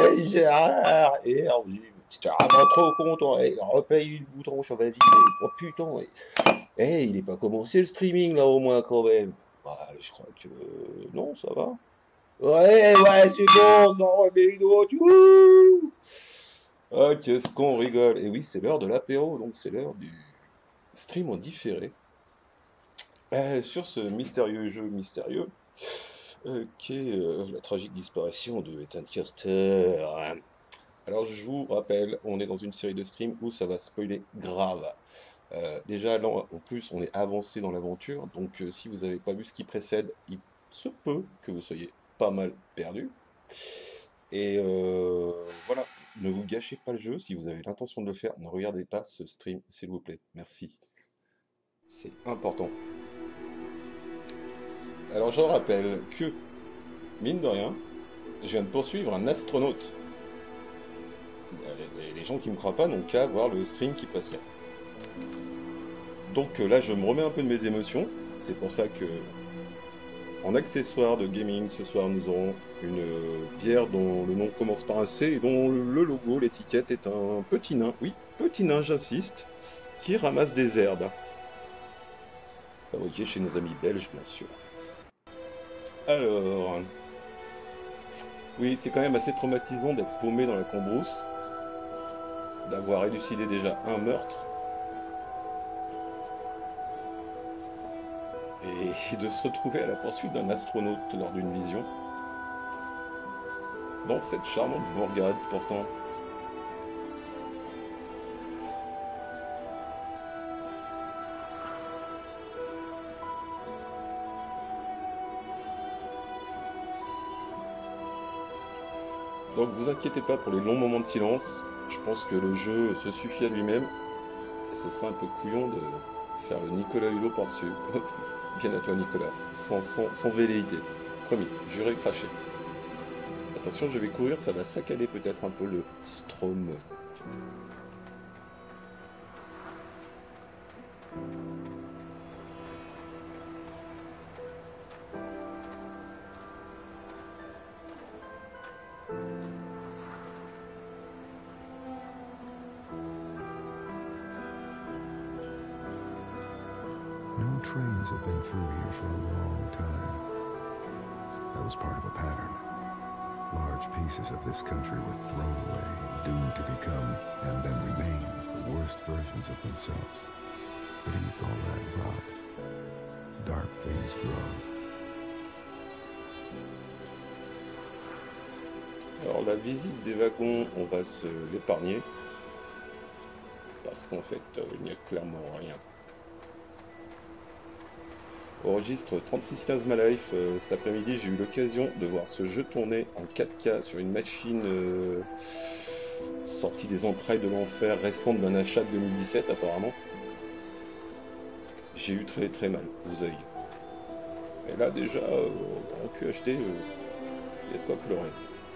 Gérard. Et alors, j'étais vraiment trop content. Et repaye le bouton, je suis vas-y. Oh putain, il est pas commencé le streaming là au moins quand même. Bah, je crois que non, ça va. Ouais, c'est bon, on en remet une autre. Wouh. Ah, qu'est-ce qu'on rigole. Et oui, c'est l'heure de l'apéro, donc c'est l'heure du stream en différé. Sur ce mystérieux jeu mystérieux, qu'est la tragique disparition de Ethan Carter. Alors je vous rappelle, on est dans une série de streams où ça va spoiler grave. Déjà, là, en plus, on est avancé dans l'aventure, donc si vous n'avez pas vu ce qui précède, il se peut que vous soyez pas mal perdu. Et voilà, ne vous gâchez pas le jeu, si vous avez l'intention de le faire, ne regardez pas ce stream, s'il vous plaît. Merci. C'est important. Alors je rappelle que, mine de rien, je viens de poursuivre un astronaute. Les gens qui me croient pas n'ont qu'à voir le stream qui précède. Donc là, je me remets un peu de mes émotions. C'est pour ça que, en accessoire de gaming, ce soir, nous aurons une bière dont le nom commence par un C et dont le logo, l'étiquette est un petit nain. Oui, petit nain, j'insiste, qui ramasse des herbes. Fabriqué chez nos amis belges, bien sûr. Alors, oui, c'est quand même assez traumatisant d'être paumé dans la cambrousse, d'avoir élucidé déjà un meurtre, et de se retrouver à la poursuite d'un astronaute lors d'une vision, dans cette charmante bourgade pourtant. Donc vous inquiétez pas pour les longs moments de silence, je pense que le jeu se suffit à lui-même, et ce serait un peu couillon de faire le Nicolas Hulot par-dessus. Bien à toi Nicolas, sans velléité. Promis, juré craché. Attention, je vais courir, ça va saccader peut-être un peu le Strom. No trains have been through here for a long time. That was part of a pattern. Large pieces of this country were thrown away, doomed to become, and then remain, the worst versions of themselves. Beneath all that rot, dark things grow. Alors la visite des wagons, on va se l'épargner, parce qu'en fait, il n'y a clairement rien. Au registre 3615 My Life, cet après-midi, j'ai eu l'occasion de voir ce jeu tourner en 4K sur une machine sortie des entrailles de l'enfer, récente d'un achat de 2017 apparemment. J'ai eu très très mal aux yeux. Et là déjà, en QHD, il y a de quoi pleurer.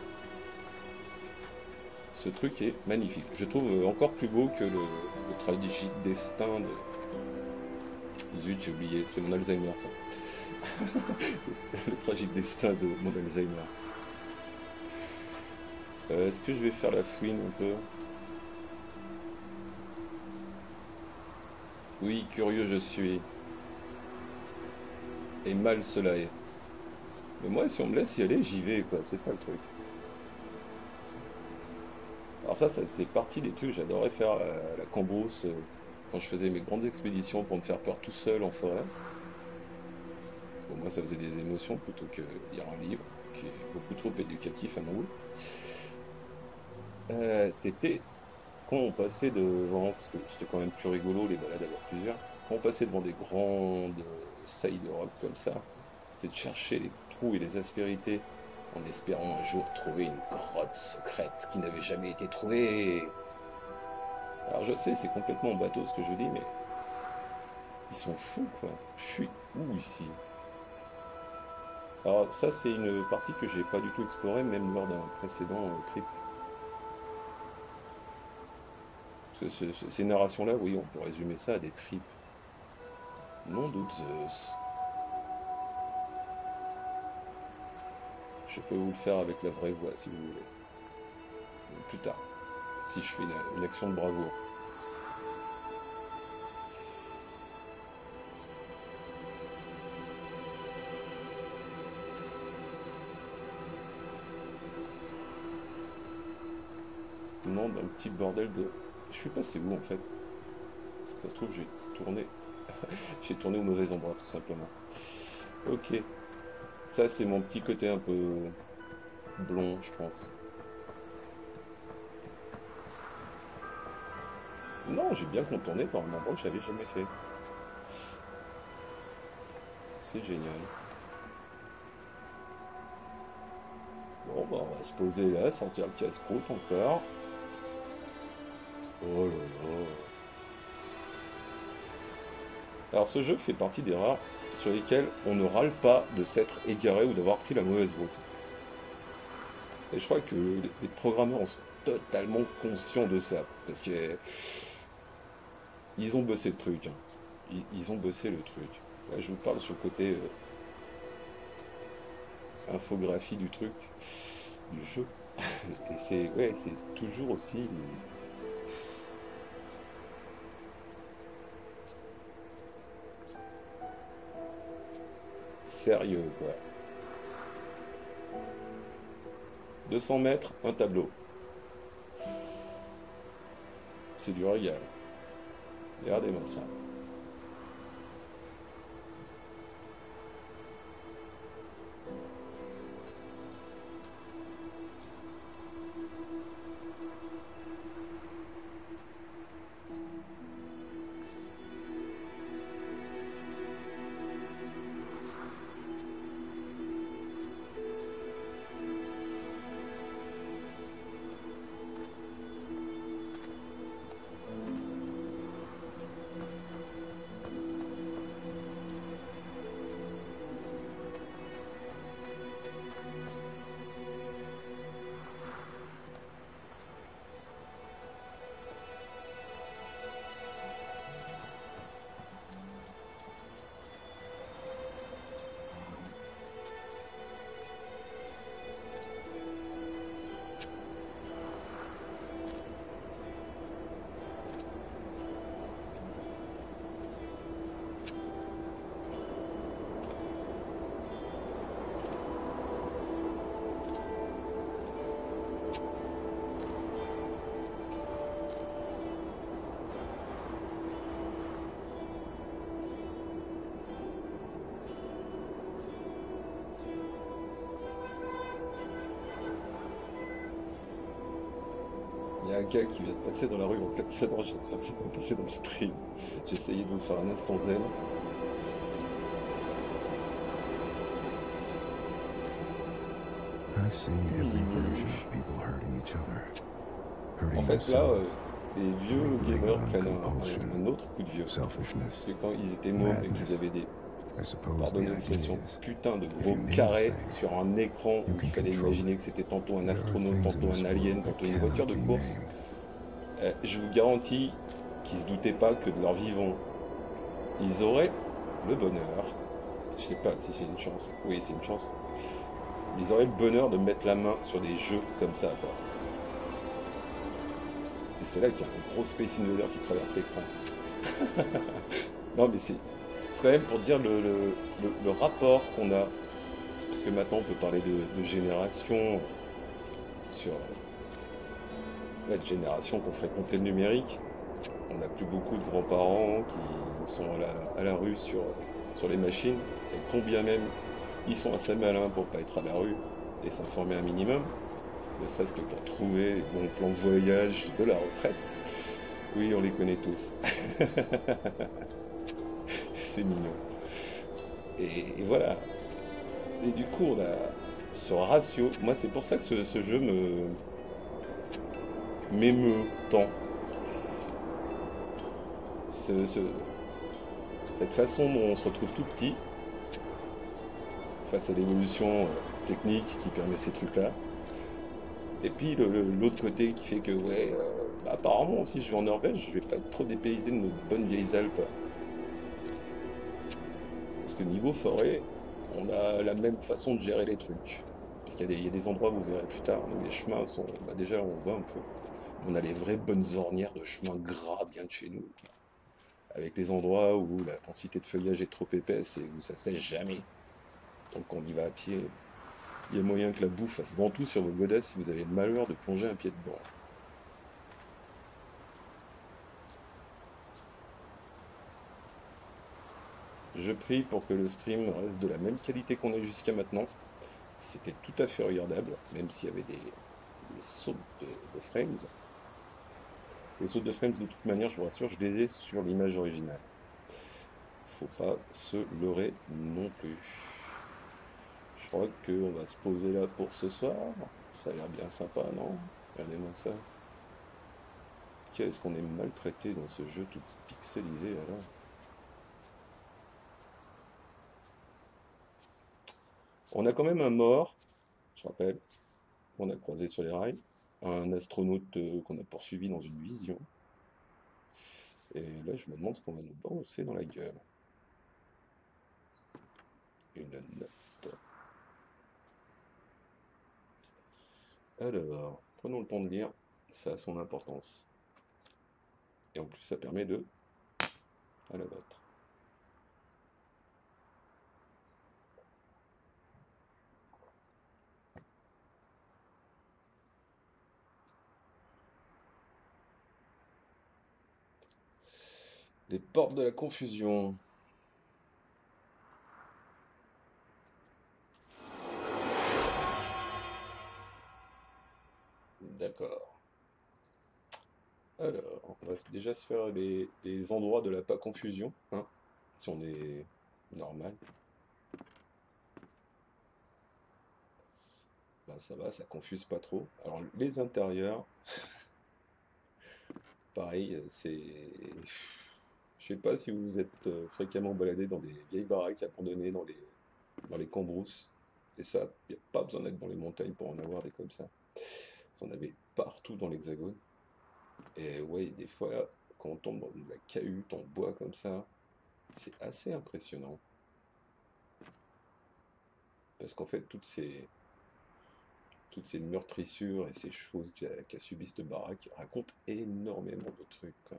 Ce truc est magnifique. Je trouve encore plus beau que le tragique destin de... Zut, j'ai oublié, c'est mon Alzheimer ça. Le tragique destin de mon Alzheimer. Est-ce que je vais faire la fouine un peu? Oui, curieux je suis. Et mal cela est. Mais moi, si on me laisse y aller, j'y vais, quoi. C'est ça le truc. Alors ça c'est partie des trucs, j'adorais faire la cambrousse quand je faisais mes grandes expéditions pour me faire peur tout seul en forêt. Pour moi, ça faisait des émotions plutôt que lire un livre, qui est beaucoup trop éducatif à mon goût. C'était quand on passait devant, parce que c'était quand même plus rigolo les balades d'avoir plusieurs, quand on passait devant des grandes saillies de roc comme ça, c'était de chercher les trous et les aspérités en espérant un jour trouver une grotte secrète qui n'avait jamais été trouvée. Alors je sais, c'est complètement bateau ce que je dis, mais ils sont fous quoi. Je suis où ici? Alors ça c'est une partie que j'ai pas du tout explorée, même lors d'un précédent trip. Ces narrations-là, oui, on peut résumer ça à des trips. Nom de Zeus. Je peux vous le faire avec la vraie voix si vous voulez. plus tard, si je fais une action de bravoure. Non, d'un petit bordel de... Je suis passé où en fait? Ça se trouve j'ai tourné... j'ai tourné au mauvais endroit tout simplement. Ok. Ça c'est mon petit côté un peu blond je pense. Non, j'ai bien contourné par un endroit que je n'avais jamais fait. C'est génial. Bon bah on va se poser là, sortir le casse-croûte encore. Oh là là. Alors ce jeu fait partie des rares sur lesquels on ne râle pas de s'être égaré ou d'avoir pris la mauvaise route. Et je crois que les programmeurs sont totalement conscients de ça. Parce que ils ont bossé le truc. Hein. Ils ont bossé le truc. Là, je vous parle sur le côté infographie du truc, du jeu. Et c'est ouais, c'est toujours aussi sérieux, quoi. 200 mètres, un tableau. C'est du régal. Regardez-moi ça. Il y a un gars qui vient de passer dans la rue en klaxonnant, j'espère que ça va passer dans le stream. J'ai essayé de vous faire un instant zen. I've seen every version of people hurting each other, En hurting fait là, themselves, les vieux relying gamers on prennent compulsion, un autre coup de vieux. Parce selfishness, que quand ils étaient mômes et madness. qu'ils avaient des, I suppose the pardonnez idea l'expression, is, putain de if gros you name a carrés thing, sur un écran you où il can fallait control imaginer it. que c'était tantôt un There are astronaute, things in tantôt this un alien, world that tantôt une voiture cannot de be course, named. je vous garantis qu'ils se doutaient pas que de leur vivant, ils auraient le bonheur, je sais pas si c'est une chance, oui c'est une chance, ils auraient le bonheur de mettre la main sur des jeux comme ça, quoi. Et c'est là qu'il y a un gros Space Invader qui traverse l'écran. Non mais c'est quand même pour dire le rapport qu'on a, parce que maintenant on peut parler de génération, sur ouais, de génération qu'on fréquentait le numérique. On n'a plus beaucoup de grands-parents qui sont à la rue sur les machines, et combien même ils sont assez malins pour pas être à la rue et s'informer un minimum, ne serait-ce que pour trouver les bons plans de voyage de la retraite. Oui, on les connaît tous. C'est mignon. Et voilà. Et du coup, on a ce ratio. Moi, c'est pour ça que ce jeu m'émeut tant. Cette façon dont on se retrouve tout petit face à l'évolution technique qui permet ces trucs-là. Et puis l'autre côté qui fait que, ouais, bah, apparemment, si je vais en Norvège, je vais pas être trop dépaysé de nos bonnes vieilles Alpes. Parce que niveau forêt, on a la même façon de gérer les trucs. Parce qu'il y a des endroits, vous verrez plus tard, où les chemins sont... Bah déjà, on voit un peu. On a les vraies bonnes ornières de chemins gras bien de chez nous, quoi. Avec les endroits où la densité de feuillage est trop épaisse et où ça sèche jamais. Donc quand on y va à pied, il y a moyen que la boue fasse ventoux sur vos godasses si vous avez le malheur de plonger un pied dedans. Je prie pour que le stream reste de la même qualité qu'on a jusqu'à maintenant. C'était tout à fait regardable, même s'il y avait des sautes de frames. Les sautes de frames, de toute manière, je vous rassure, je les ai sur l'image originale. Faut pas se leurrer non plus. Je crois qu'on va se poser là pour ce soir. Ça a l'air bien sympa, non? Regardez-moi ça. Qu'est-ce qu'on est maltraité dans ce jeu tout pixelisé alors? On a quand même un mort, je rappelle, qu'on a croisé sur les rails. Un astronaute qu'on a poursuivi dans une vision. Et là, je me demande ce qu'on va nous balancer dans la gueule. Une note. Alors, prenons le temps de lire, ça a son importance. Et en plus, ça permet de... à la battre. Les portes de la confusion. D'accord. Alors, on va déjà se faire les endroits de la pas confusion, hein, si on est normal. Là, ça va, ça confuse pas trop. Alors, les intérieurs, pareil, c'est... Je sais pas si vous vous êtes fréquemment baladé dans des vieilles baraques abandonnées dans les cambrousses. Et ça, il n'y a pas besoin d'être dans les montagnes pour en avoir des comme ça. Vous en avez partout dans l'Hexagone. Et ouais, des fois, quand on tombe dans de la cahute en bois comme ça, c'est assez impressionnant. Parce qu'en fait, toutes ces meurtrissures et ces choses qu'a subi cette baraque racontent énormément de trucs, quoi.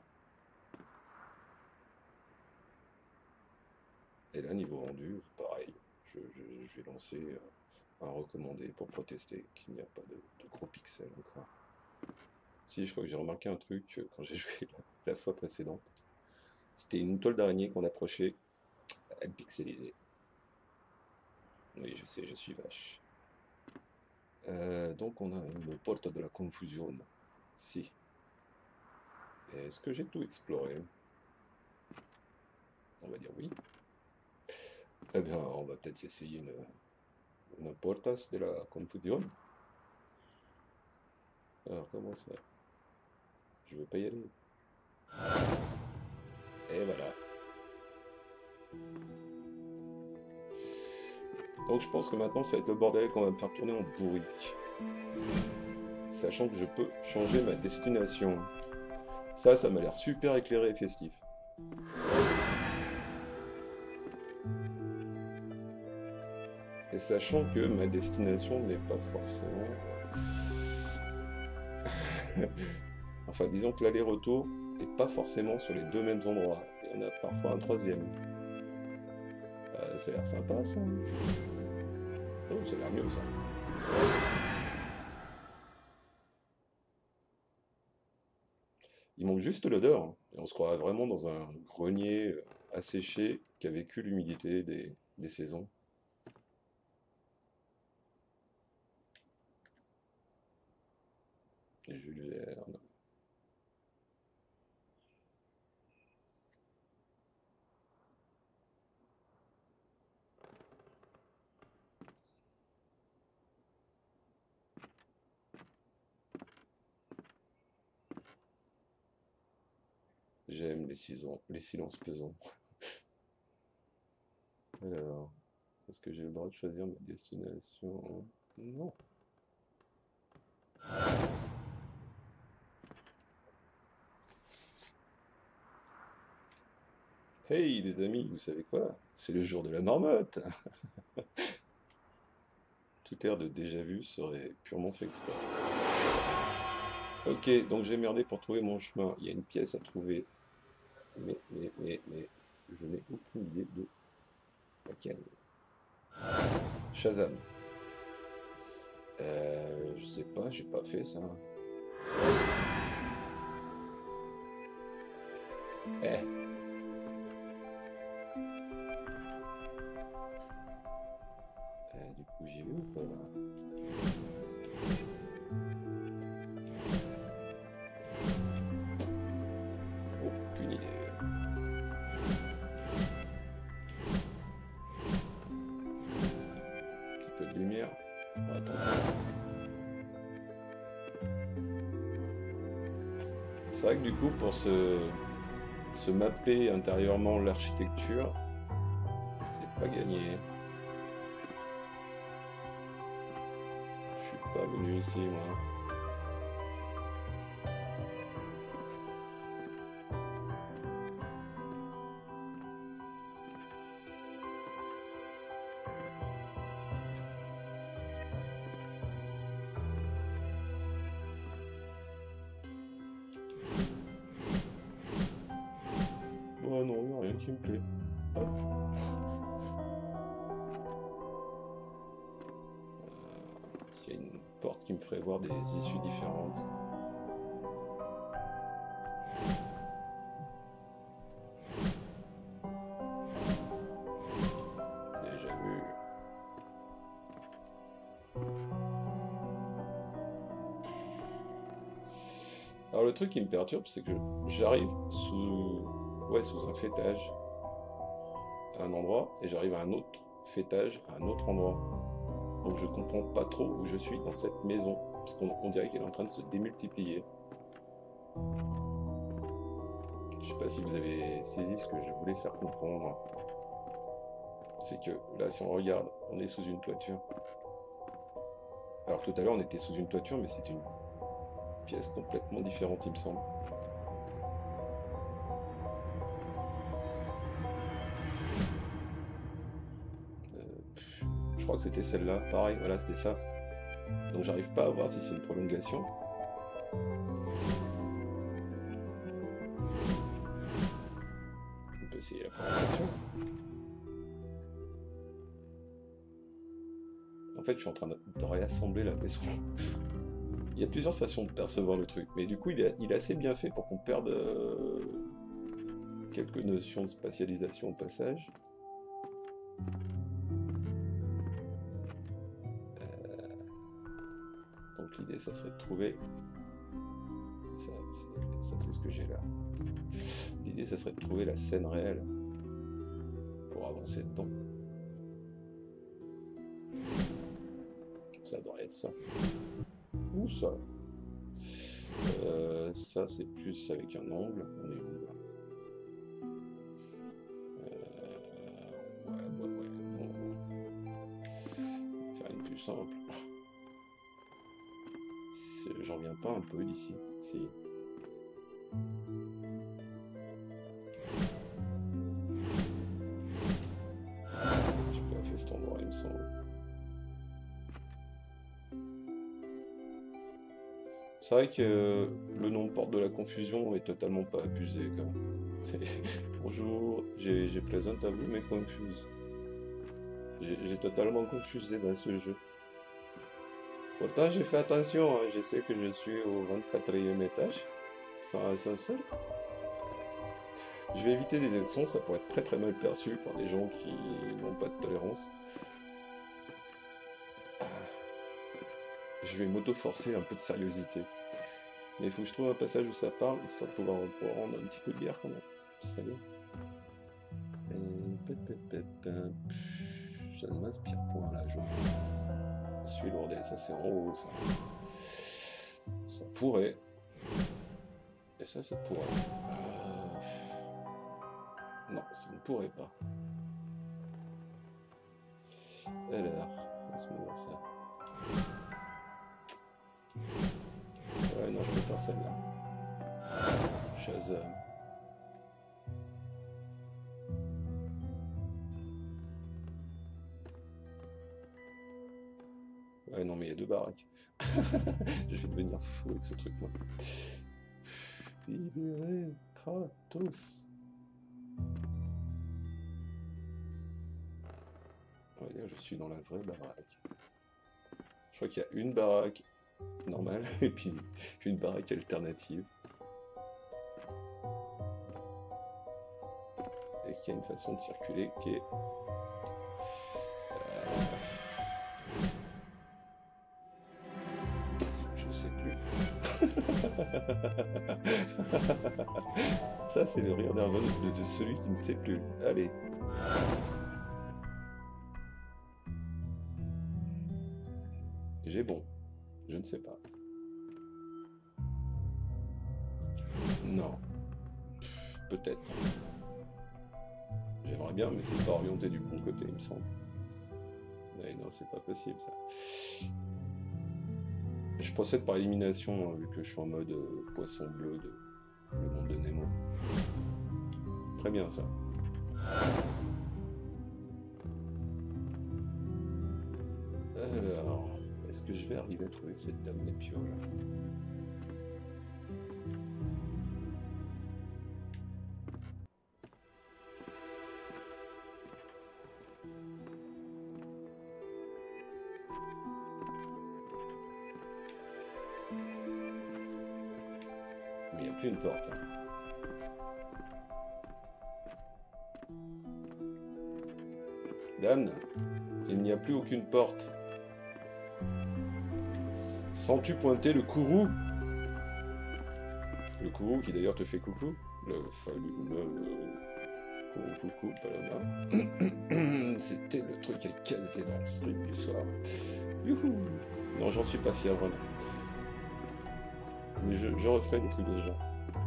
Et là, niveau rendu, pareil, je vais lancer un recommandé pour protester qu'il n'y a pas de gros pixels encore. Si, je crois que j'ai remarqué un truc quand j'ai joué la fois précédente. C'était une toile d'araignée qu'on approchait, elle pixelisait. Oui, je sais, je suis vache. Donc on a une porte de la confusion. Si. Est-ce que j'ai tout exploré? On va dire oui. Eh bien, on va peut-être essayer une portas de la confusion. Alors, comment ça? Je veux pas y aller. Et voilà. Donc je pense que maintenant, ça va être le bordel qu'on va me faire tourner en bourrique. Sachant que je peux changer ma destination. Ça m'a l'air super éclairé et festif. Et sachant que ma destination n'est pas forcément... Enfin, disons que l'aller-retour n'est pas forcément sur les deux mêmes endroits. Il y en a parfois un troisième. Ça a l'air sympa, ça. Oh, ça a l'air mieux, ça. Il manque juste l'odeur, hein. Et on se croirait vraiment dans un grenier asséché qui a vécu l'humidité des saisons. Jules Verne. J'aime les silences pesants. Alors, est-ce que j'ai le droit de choisir ma destination? Non. Hey les amis, vous savez quoi? C'est le jour de la marmotte. Tout air de déjà vu serait purement fait exprès. Ok, donc j'ai merdé pour trouver mon chemin. Il y a une pièce à trouver. Mais, je n'ai aucune idée de laquelle. Shazam. Je sais pas, j'ai pas fait ça. Eh. Du coup, j'y vais ou pas là? Aucune idée. Un petit peu de lumière. On va attendre. C'est vrai que du coup, pour se mapper intérieurement l'architecture, c'est pas gagné. Je suis pas venu ici, moi. Oh non, il n'y a rien qui me plaît. Hop. Parce qu'il y a une porte qui me ferait voir des issues différentes. Déjà vu. Alors le truc qui me perturbe, c'est que j'arrive sous un fêtage à un endroit, et j'arrive à un autre fêtage à un autre endroit. Donc je comprends pas trop où je suis dans cette maison, parce qu'on dirait qu'elle est en train de se démultiplier. Je sais pas si vous avez saisi ce que je voulais faire comprendre. C'est que là, si on regarde, on est sous une toiture. Alors tout à l'heure, on était sous une toiture, mais c'est une pièce complètement différente, il me semble. Je crois que c'était celle-là. Pareil, voilà, c'était ça. Donc j'arrive pas à voir si c'est une prolongation. On peut essayer la prolongation. En fait, je suis en train de réassembler la maison. Il y a plusieurs façons de percevoir le truc, mais du coup, il est assez bien fait pour qu'on perde quelques notions de spatialisation au passage. Donc l'idée, ça serait de trouver... Ça c'est ce que j'ai là. L'idée, ça serait de trouver la scène réelle pour avancer dedans. Ça devrait être ça. Ou ça. Ça, c'est plus avec un angle. On est où là? Ouais. On va faire une plus simple. J'en reviens pas un peu d'ici. Si. J'ai pas fait cet endroit, il me semble. C'est vrai que le nom porte de la confusion est totalement pas abusé quand même. Bonjour, j'ai pleasant à vous mais confuse. J'ai totalement confusé dans ce jeu. Pourtant j'ai fait attention, hein. Je sais que je suis au 24e étage, sans ascenseur. Je vais éviter les sons, ça pourrait être très très mal perçu par des gens qui n'ont pas de tolérance. Je vais m'auto-forcer un peu de sériosité. Mais il faut que je trouve un passage où ça parle, histoire de pouvoir reprendre un petit coup de bière quand même. Ce serait bien. Ça ne m'inspire point là, je suis lourdé, ça c'est en haut, ça. Ça pourrait. Et ça pourrait. Non, ça ne pourrait pas. Alors, laisse-moi voir ça. Ouais, non, je peux faire celle-là. Shazam. Ouais, non, mais il y a 2 baraques. Je vais devenir fou avec ce truc, moi. Libérez Kratos. On va dire que je suis dans la vraie baraque. Je crois qu'il y a une baraque normale et puis une baraque alternative. Et qu'il y a une façon de circuler qui est... je sais plus. Ça, c'est le rire nerveux de celui qui ne sait plus. Allez. J'ai bon. Je ne sais pas. Non. Peut-être. J'aimerais bien, mais c'est pas orienté du bon côté, il me semble. Ouais, non, c'est pas possible, ça. Je procède par élimination, vu que je suis en mode poisson bleu de Le Monde de Nemo. Très bien, ça. Alors, est-ce que je vais arriver à trouver cette dame des pioles? Mais il n'y a plus une porte. Hein. Dame, il n'y a plus aucune porte. Sens-tu pointer le courroux? Le courroux qui d'ailleurs te fait coucou? Le coucou, Paloma. C'était le truc à caser dans le stream du soir. Youhou! Non, j'en suis pas fier, vraiment. Mais je referai des trucs de ce genre.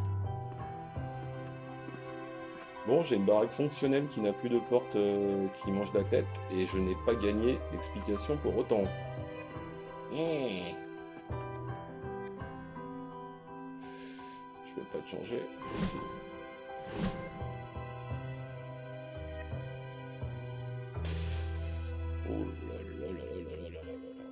Bon, j'ai une baraque fonctionnelle qui n'a plus de porte qui mange la tête, et je n'ai pas gagné d'explication pour autant. Je peux pas te changer. Si. Oh là là là là là là là là là.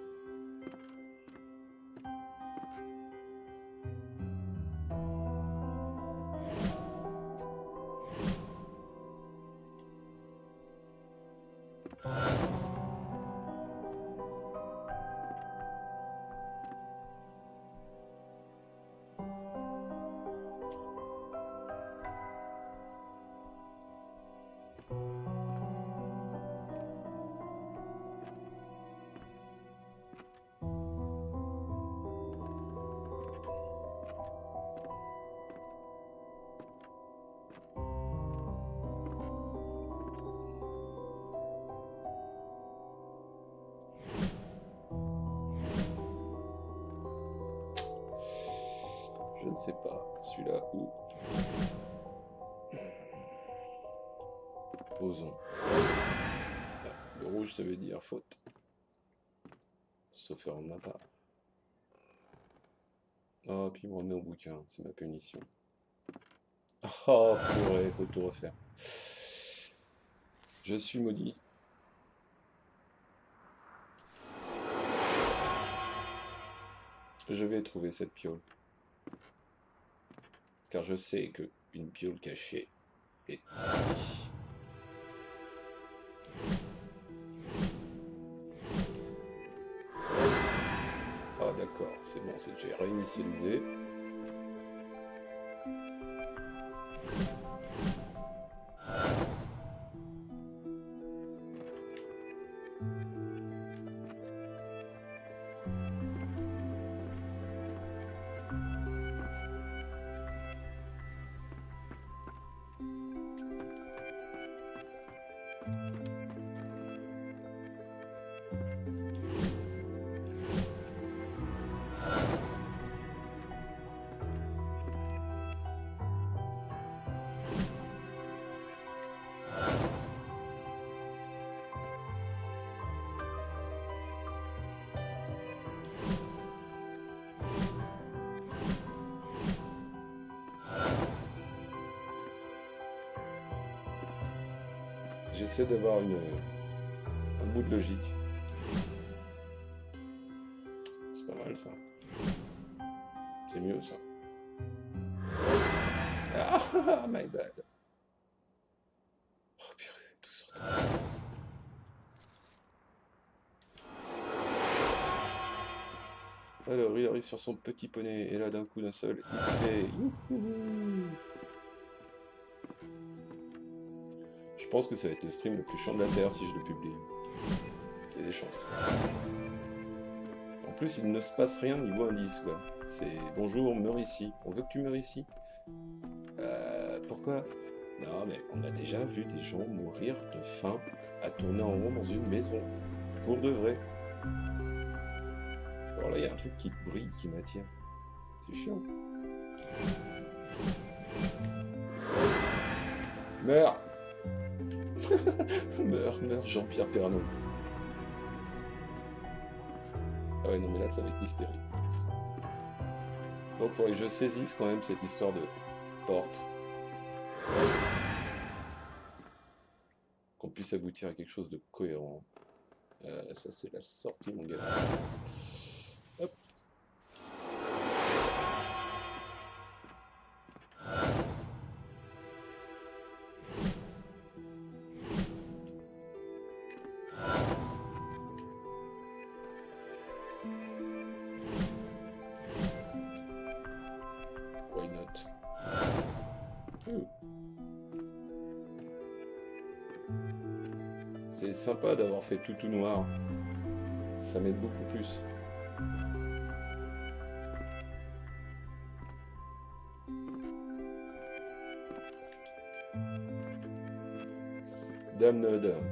Je ne sais pas. Celui-là ou... Osons. Ah, le rouge, ça veut dire faute. Sauf erreur de ma part. Oh, puis il me remet au bouquin. C'est ma punition. Oh, purée, faut tout refaire. Je suis maudit. Je vais trouver cette piole. Car je sais que une piole cachée est ici. Ah d'accord, c'est bon, c'est déjà réinitialisé. J'essaie d'avoir un bout de logique. ça. C'est mieux, ça. Ah, my bad. Oh, purée, tout sorti. Alors, il arrive sur son petit poney, et là, d'un coup, d'un seul, il fait... Youhou. Je pense que ça va être le stream le plus chiant de la Terre si je le publie. Il y a des chances. En plus, il ne se passe rien niveau indice, quoi. C'est bonjour, meurs ici. On veut que tu meurs ici. Pourquoi? Non, mais on a déjà vu des gens mourir de faim à tourner en rond dans une maison. Pour de vrai. Alors là, il y a un truc qui brille, qui m'attire. C'est chiant. Meurs! Meurs, Jean-Pierre Pernaut. Ah ouais, non, mais là, ça va être hystérique. Donc, il faudrait que je saisisse quand même cette histoire de porte. Qu'on puisse aboutir à quelque chose de cohérent. Ça, c'est la sortie, mon gars. Hop. Why not? C'est sympa d'avoir fait tout noir. Ça m'aide beaucoup plus. Dame de dame.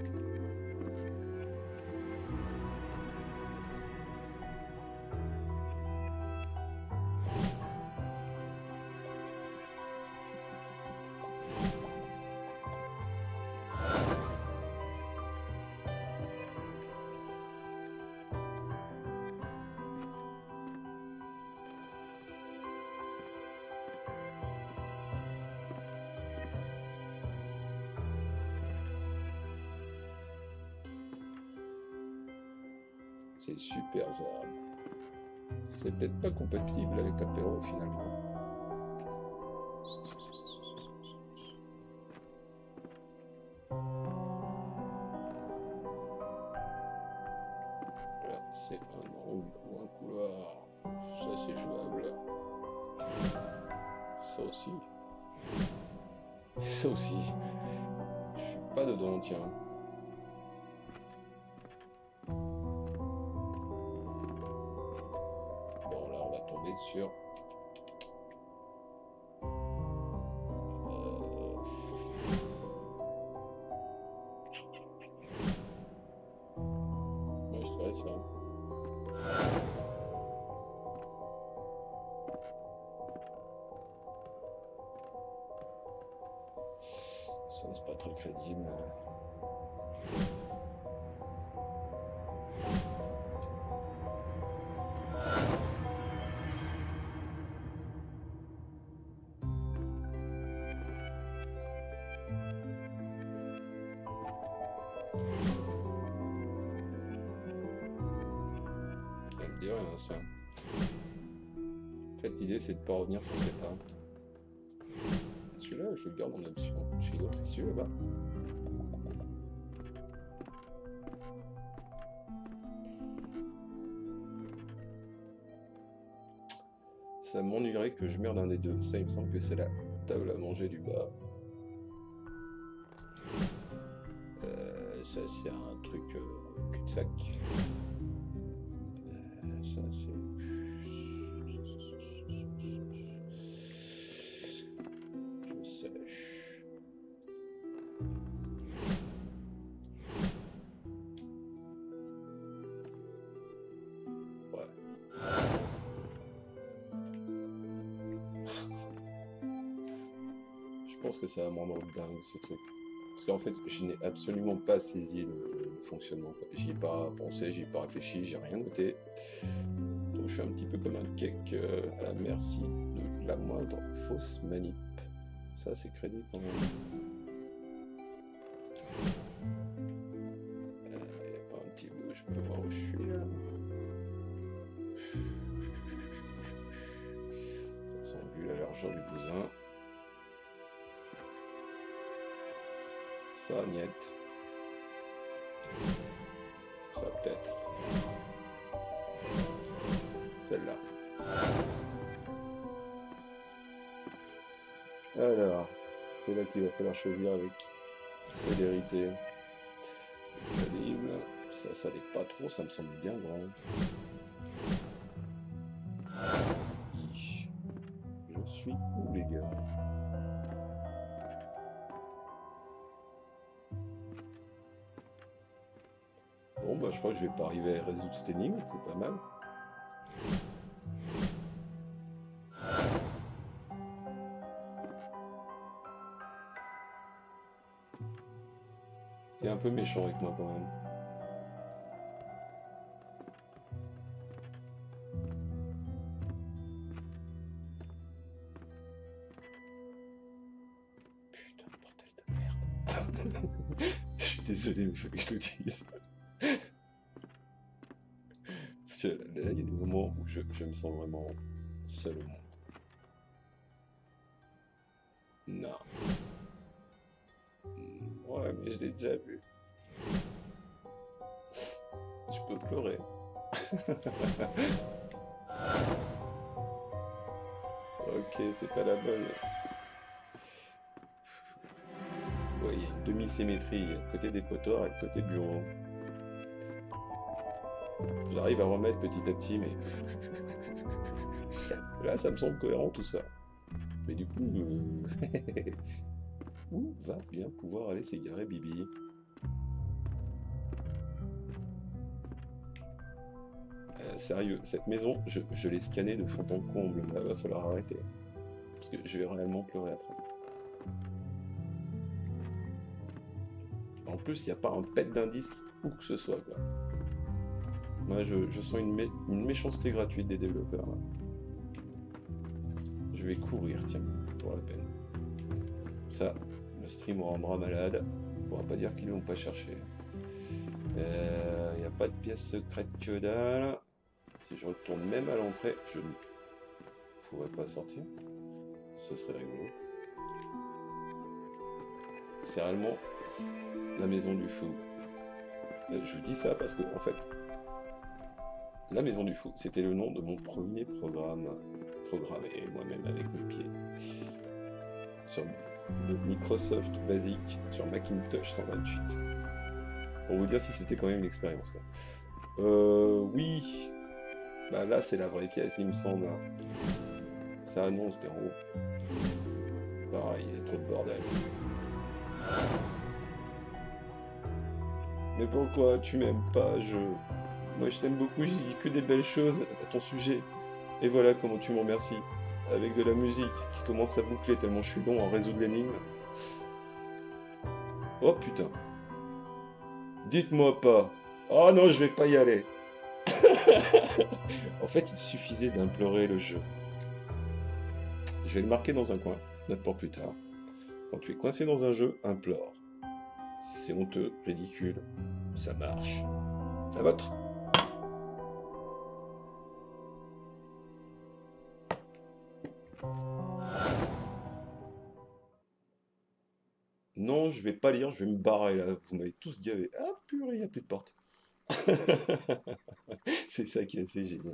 C'est super Zab. C'est peut-être pas compatible avec l'apéro finalement. Voilà, c'est un angle ou un couloir. Ça c'est jouable. Ça aussi. Ça aussi. Je suis pas dedans, tiens. Sur moi je dirais ça. Ça c'est pas très crédible. Ça. En fait, l'idée c'est de pas revenir sur ses pas. Celui-là, je le garde en option. J'ai une autre issue là-bas. Ça m'ennuierait que je merde un des deux. Ça, il me semble que c'est la table à manger du bas. Ça, c'est un truc cul-de-sac. Ça, c'est... Je sèche. Ouais. Je pense que ça va me rendre dingue ce truc. Parce qu'en fait, je n'ai absolument pas saisi le fonctionnement. J'y ai pas pensé, j'y ai pas réfléchi, j'ai rien noté. Donc je suis un petit peu comme un cake à la merci de la moindre fausse manip. Ça, c'est crédible quand même. Il n'y a pas un petit bout, je peux voir où je suis là. chargeur du bousin. Ça, niet. Ça, peut-être. Celle-là. Alors, c'est là qu'il va falloir choisir avec célérité. C'est crédible. Ça l'est pas trop, ça me semble bien grand. Je suis où, les gars? Bon, bah, je crois que je vais pas arriver à résoudre cette énigme, c'est pas mal. Il est un peu méchant avec moi, quand même. Putain, bordel de merde. Je suis désolé, mais il faut que je le dise. Parce que là, il y a des moments où je me sens vraiment seul au monde. Non. Ouais, mais je l'ai déjà vu. Je peux pleurer. Ok, c'est pas la bonne. Ouais, il y a une demi-symétrie, côté des potoirs et côté bureau. J'arrive à remettre petit à petit, mais... Là, ça me semble cohérent tout ça. Mais du coup... Où va bien pouvoir aller s'égarer Bibi? Sérieux, cette maison, je l'ai scannée de fond en comble, là, va falloir arrêter. Parce que je vais réellement pleurer après. En plus, il n'y a pas un pet d'indice où que ce soit, quoi. Moi, je sens une méchanceté gratuite des développeurs, là. Je vais courir, tiens, pour la peine. Ça, le stream rendra malade. On pourra pas dire qu'ils l'ont pas cherché. Il n'y a pas de pièce secrète que dalle. Si je retourne même à l'entrée, je ne pourrais pas sortir. Ce serait rigolo. C'est réellement la maison du fou. Je vous dis ça parce que, en fait, la maison du fou, c'était le nom de mon premier programmé moi-même avec mes pieds. Sur le Microsoft Basic, sur Macintosh 128. Pour vous dire si c'était quand même une expérience. Oui. Bah là, c'est la vraie pièce, il me semble. Ça, non, c'était en haut. Pareil, il y a trop de bordel. Mais pourquoi tu m'aimes pas? Moi, je t'aime beaucoup, je dis que des belles choses à ton sujet. Et voilà comment tu m'en remercies. Avec de la musique qui commence à boucler tellement je suis long à résoudre l'énigme. Oh putain. Dites-moi pas. Oh non, je vais pas y aller. En fait, il suffisait d'implorer le jeu. Je vais le marquer dans un coin, note pour plus tard. Quand tu es coincé dans un jeu, implore. C'est honteux, ridicule, ça marche. La vôtre. Non, je vais pas lire, je vais me barrer là. Vous m'avez tous gavé. Ah purée, il n'y a plus de porte. C'est ça qui est assez génial.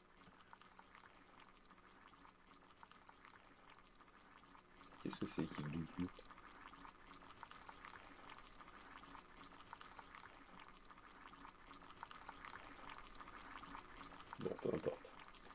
Qu'est-ce que c'est qui doute? Bon, peu importe.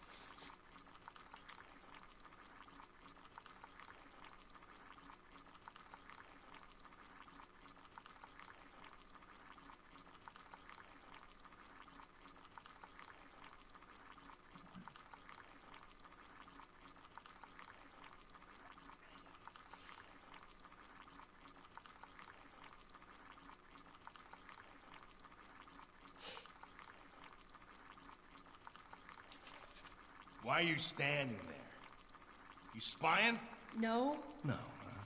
Why are you standing there? You spying? No. No, huh?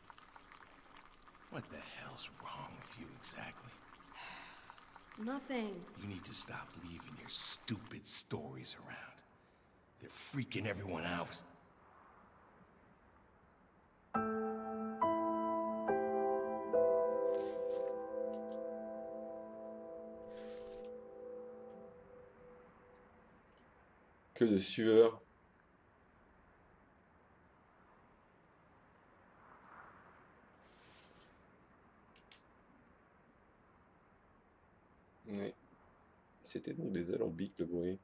What the hell's wrong with you exactly? Nothing. You need to stop leaving your stupid stories around. They're freaking everyone out. Que de sueur. Ouais. C'était donc des alambics le bruit.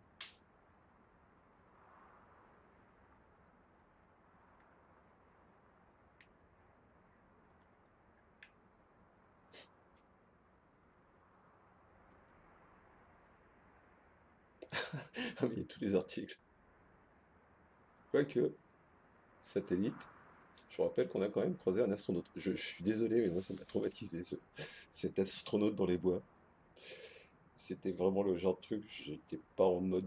Ah, mais il y a tous les articles. Quoique, satellite, je vous rappelle qu'on a quand même croisé un astronaute. Je suis désolé, mais moi ça m'a traumatisé cet astronaute dans les bois. C'était vraiment le genre de truc, j'étais pas en mode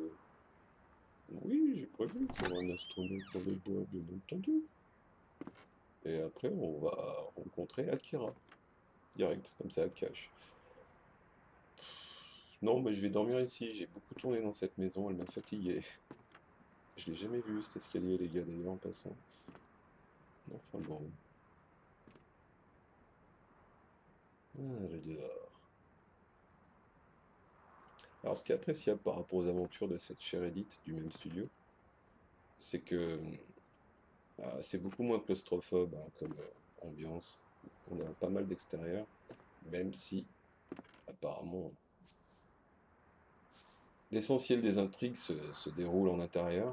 oui, j'ai prévu qu'il y aura un astronaute dans les bois, bien entendu. Et après, on va rencontrer Akira, direct, comme ça, à cash. Non, moi je vais dormir ici, j'ai beaucoup tourné dans cette maison, elle m'a fatigué. Je l'ai jamais vu cet escalier, les gars, d'ailleurs, en passant. Enfin bon. Ah, le dehors. Alors, ce qui est appréciable par rapport aux aventures de cette chère Edith du même studio, c'est que c'est beaucoup moins claustrophobe hein, comme ambiance. On a pas mal d'extérieur, même si, apparemment, l'essentiel des intrigues se déroule en intérieur.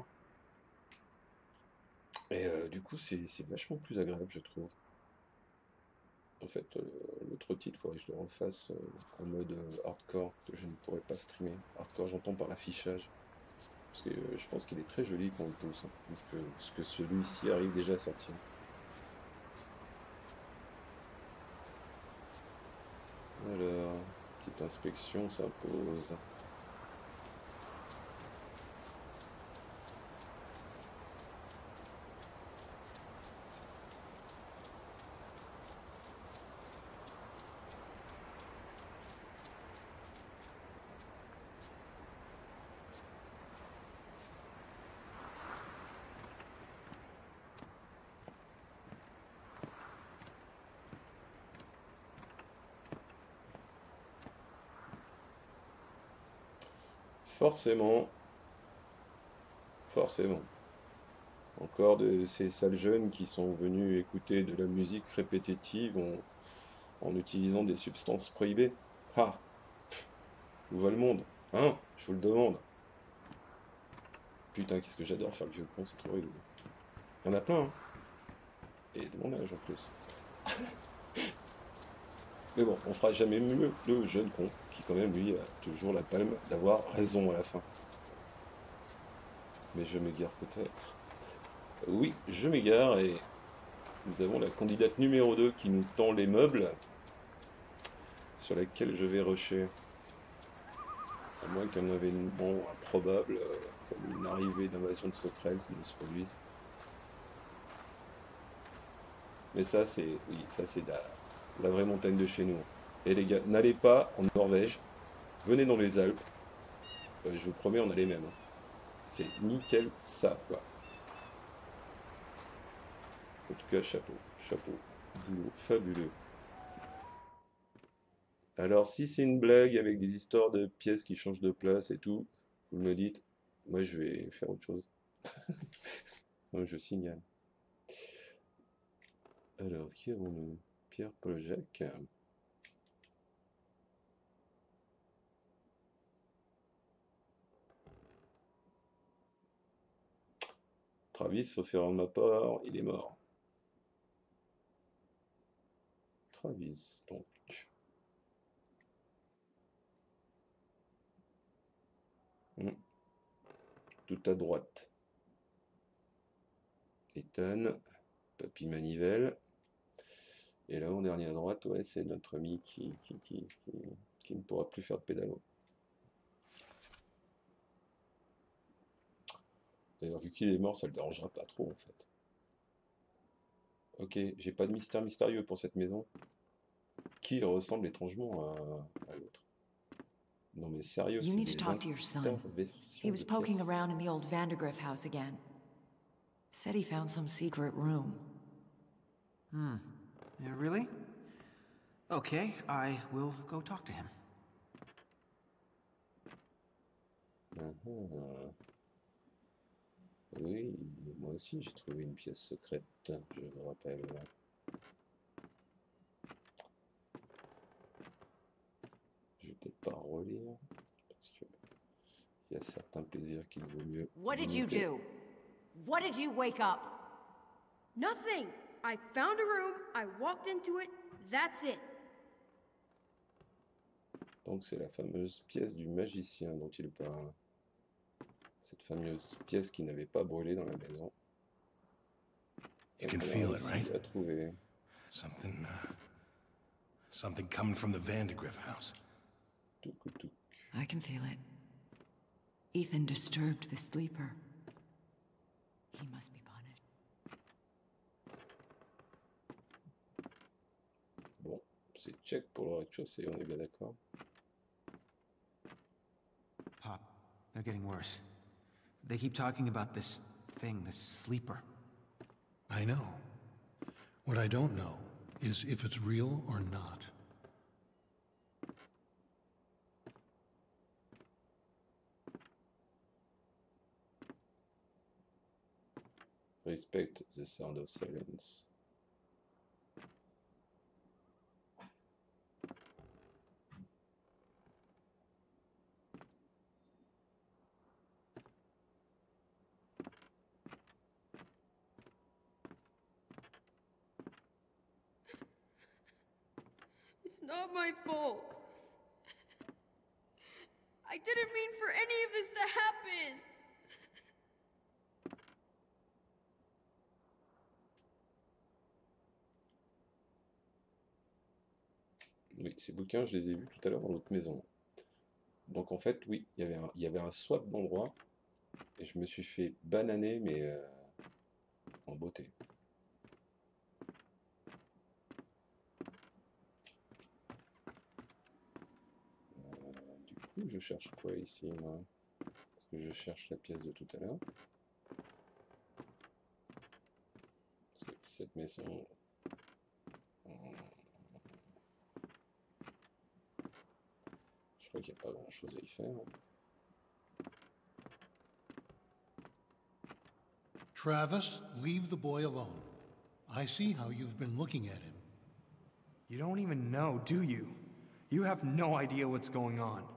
Et du coup, c'est vachement plus agréable, je trouve. En fait, l'autre titre, il faudrait que je le refasse en mode hardcore, que je ne pourrais pas streamer. Hardcore, j'entends par l'affichage. Parce que je pense qu'il est très joli quand on le pousse. Hein, parce que celui-ci arrive déjà à sortir. Alors, petite inspection s'impose. Forcément, forcément. Encore de ces sales jeunes qui sont venus écouter de la musique répétitive en utilisant des substances prohibées. Ah, où va le monde? Hein? Je vous le demande. Putain, qu'est-ce que j'adore faire le vieux con, c'est trop rigolo. Il y en a plein, hein. Et de mon âge en plus. Mais bon, on fera jamais mieux le jeune con, qui quand même lui a toujours la palme d'avoir raison à la fin. Mais je m'égare peut-être. Oui, je m'égare et nous avons la candidate numéro 2 qui nous tend les meubles sur laquelle je vais rusher. À moins qu'un événement improbable, comme une arrivée d'invasion de sauterelles ne se produise. Mais ça, c'est oui, ça c'est la vraie montagne de chez nous. Et les gars, n'allez pas en Norvège, venez dans les Alpes. Je vous promets, on a les mêmes. Hein. C'est nickel ça, quoi. En tout cas, chapeau, chapeau, boulot fabuleux. Alors, si c'est une blague avec des histoires de pièces qui changent de place et tout, vous me dites, moi je vais faire autre chose. Moi, je signale. Alors, qui avons-nous? Pierre-Paul Jacques. Travis, sauf erreur de ma part, il est mort. Travis, donc. Hmm, tout à droite. Ethan, Papy Manivelle. Et là, en dernier à droite, ouais, c'est notre ami qui ne pourra plus faire de pédalo. D'ailleurs, vu qu'il est mort, ça le dérangera pas trop, en fait. Ok, j'ai pas de mystère mystérieux pour cette maison. Qui ressemble étrangement à l'autre. Non mais sérieux, You c'est need to des talk to your son. He interversions was de poking pièces. around in the old Vandergriff house again. Said he found some secret room. Yeah, really? Okay, I will go talk to him. Ah, ah. Oui, moi aussi j'ai trouvé une pièce secrète, je me rappelle. Je vais peut-être pas relire, parce que il y a certains plaisirs qu'il vaut mieux What did you limiter. do? What did you wake up? Nothing! I found a room, I walked into it, that's it. Donc c'est la fameuse pièce du magicien dont il parle. Cette fameuse pièce qui n'avait pas brûlé dans la maison. You Et can qu'on a feel it, réussi right? à trouver. Something coming from the Vandergriff house. Touc, touc. I can feel it. Ethan disturbed the sleeper. He must be punished. Bon, c'est check pour le rez-de-chaussée, on est bien d'accord. Pop, they're getting worse. They keep talking about this thing, this sleeper. I know. What I don't know is if it's real or not. Respect the sound of silence. It's not my fault. I didn't mean for any of this to happen. Oui, ces bouquins, je les ai vus tout à l'heure dans l'autre maison. Donc en fait, oui, il y avait un swap d'endroits, et je me suis fait bananer, mais en beauté. Du coup, je cherche quoi ici, moi? Parce que je cherche la pièce de tout à l'heure. Parce que cette maison... Je crois qu'il n'y a pas grand-chose à y faire. Travis, leave the boy alone. I see how you've been looking at him. You don't even know, do you? You have no idea what's going on.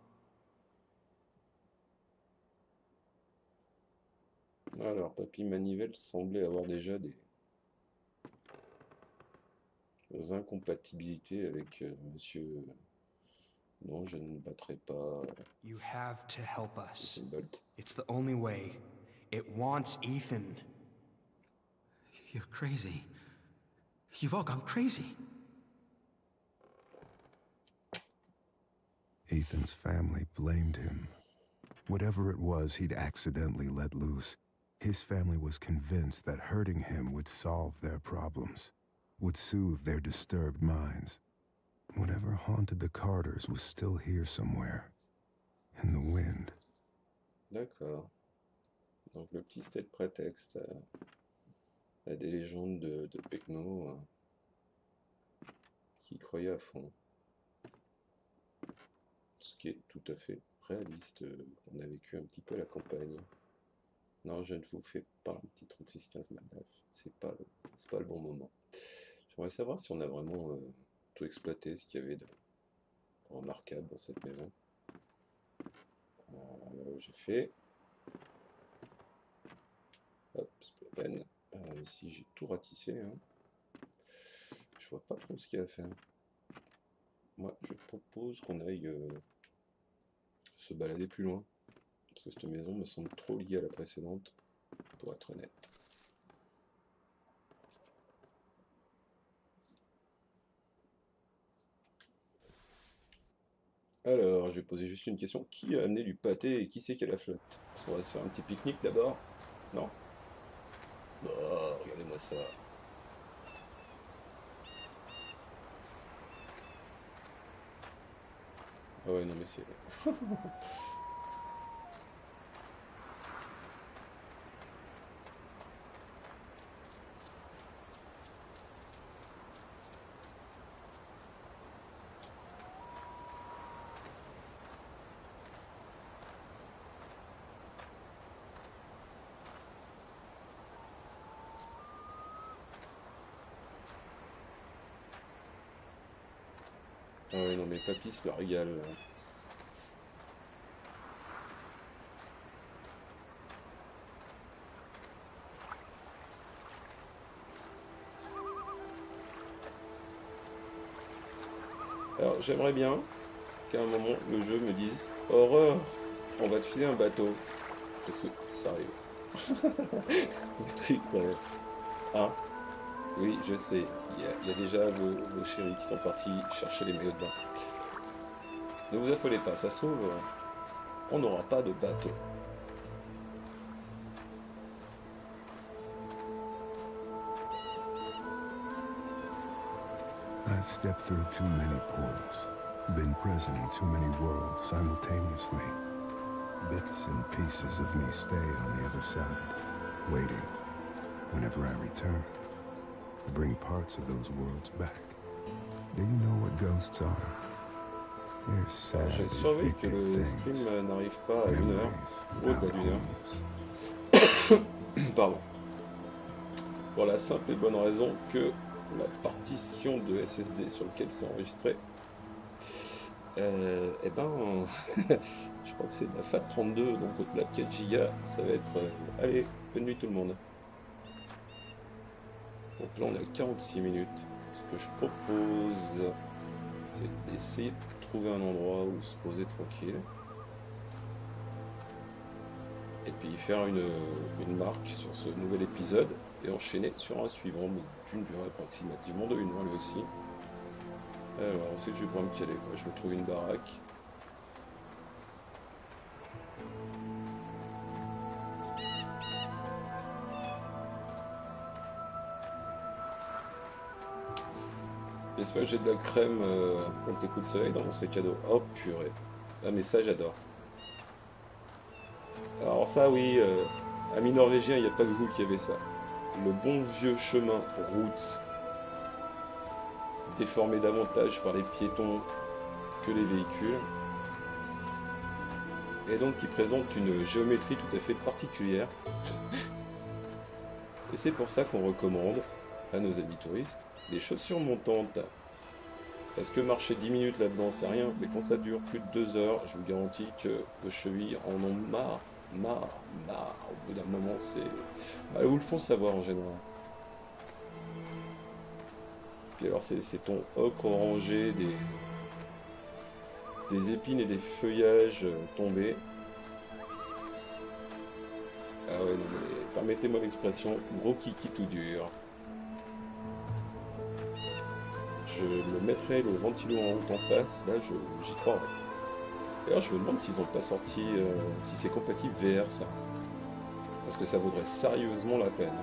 Alors, Papy Manivelle semblait avoir déjà des incompatibilités avec Monsieur... Non, je ne battrai pas You have to help us. Usain Bolt. It's the only way. It wants Ethan. You're crazy. You've all gone crazy. Ethan's family blamed him. Whatever it was he'd accidentally let loose, his family was convinced that hurting him would solve their problems, would soothe their disturbed minds. Whatever haunted the Carters was still here somewhere, in the wind. D'accord. Donc le petit c'était de prétexte à des légendes de Pecno qui croyaient à fond. Ce qui est tout à fait réaliste. On a vécu un petit peu à la campagne. Non, je ne vous fais pas un petit 36-15 Malaf. C'est pas le bon moment. J'aimerais savoir si on a vraiment tout exploité, ce qu'il y avait de remarquable dans cette maison. J'ai fait... Hop, c'est pas la peine. Ici, j'ai tout ratissé. Hein. Je vois pas trop ce qu'il y a à faire. Moi, je propose qu'on aille se balader plus loin. Parce que cette maison me semble trop liée à la précédente, pour être honnête. Alors, je vais poser juste une question. Qui a amené du pâté et qui c'est qui a la flotte? Parce qu'on va se faire un petit pique-nique d'abord. Non? Oh, regardez-moi ça. Ah ouais, non mais c'est... Ah oui, non mais papy se le régale. Là. Alors j'aimerais bien qu'à un moment le jeu me dise horreur, on va te filer un bateau. Parce que ça arrive. Le truc, hein? Oui, je sais. Il y a déjà vos chéris qui sont partis chercher les maillots de bain. Ne vous affolez pas, ça se trouve, on n'aura pas de bateau. I've stepped through too many portals, been present in too many worlds simultaneously. Bits and pieces of me stay on the other side, waiting, whenever I return, to bring parts of those worlds back. Do you know what ghosts are? They're sad, Je surveille que le things, stream n'arrive pas à 1 heure, memories au-delà without d'1 heure. homes. Pardon. Pour la simple et bonne raison que la partition de SSD sur lequel c'est enregistré, eh ben, je crois que c'est de la FAT32, donc au-delà de 4 Go, ça va être... allez, bonne nuit tout le monde. Donc là on est à 46 minutes. Ce que je propose, c'est d'essayer de trouver un endroit où se poser tranquille. Et puis faire une marque sur ce nouvel épisode et enchaîner sur un suivant d'une durée approximativement de 1 heure lui aussi. Alors ensuite je vais pouvoir me caler, je me trouve une baraque. J'espère que j'ai de la crème contre les coups de soleil dans mon sac à dos. Oh purée. Ah mais ça j'adore. Alors ça oui, amis norvégiens, il n'y a pas que vous qui avez ça. Le bon vieux chemin route, déformé davantage par les piétons que les véhicules. Et donc qui présente une géométrie tout à fait particulière. Et c'est pour ça qu'on recommande à nos amis touristes des chaussures montantes. Parce que marcher 10 minutes là-dedans, c'est rien. Mais quand ça dure plus de 2 heures, je vous garantis que vos chevilles en ont marre. Au bout d'un moment, c'est... Bah, ils vous le font savoir en général. Puis alors, c'est ton ocre orangé, des épines et des feuillages tombés. Ah ouais, non mais, permettez-moi l'expression, gros kiki tout dur. Je me mettrai le ventilo en route en face, là j'y croirais. D'ailleurs je me demande s'ils n'ont pas sorti, si c'est compatible VR ça. Parce que ça vaudrait sérieusement la peine.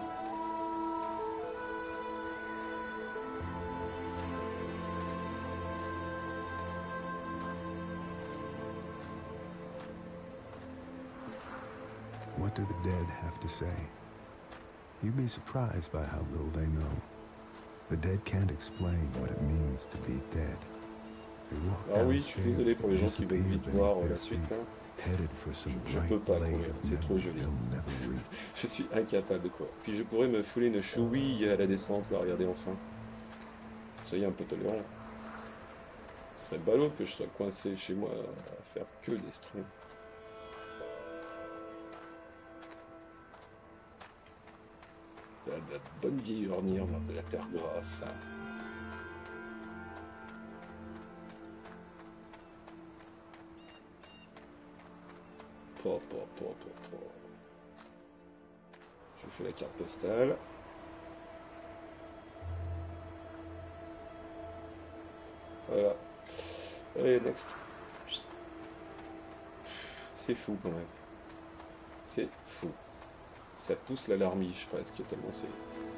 What do the dead have to say? You'd be surprised by how little they know. The dead can't explain what it means to be dead. They walk Ah oui, je suis désolé pour les gens qui veulent vite voir la suite. Hein. Je peux pas courir, c'est trop joli. Je suis incapable de courir. Puis je pourrais me fouler une chouille à la descente, là, regardez enfin. Soyez un peu tolérants. Ce serait ballot que je sois coincé chez moi à faire que des streams. La bonne vieille ornière de la terre grasse. Je fais la carte postale. Voilà. Allez, next. C'est fou quand même. C'est fou. Ça pousse la larmiche presque, tellement c'est...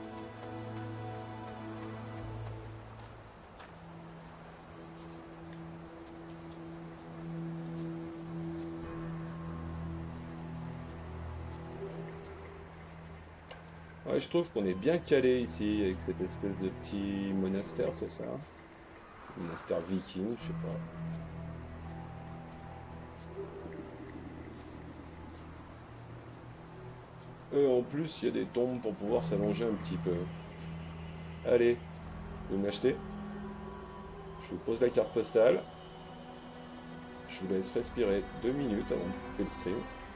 Ouais, je trouve qu'on est bien calé ici avec cette espèce de petit monastère, c'est ça? Monastère viking, je sais pas. Et en plus, il y a des tombes pour pouvoir s'allonger un petit peu. Allez, vous m'achetez? Je vous pose la carte postale. Je vous laisse respirer 2 minutes avant de couper le stream.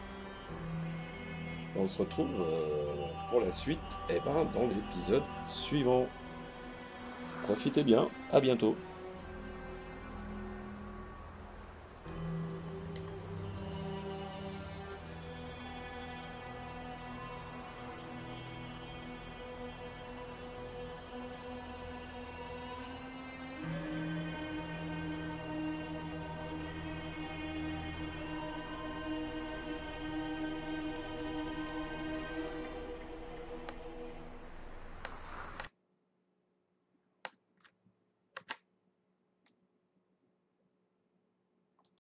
On se retrouve pour la suite dans l'épisode suivant. Profitez bien, à bientôt.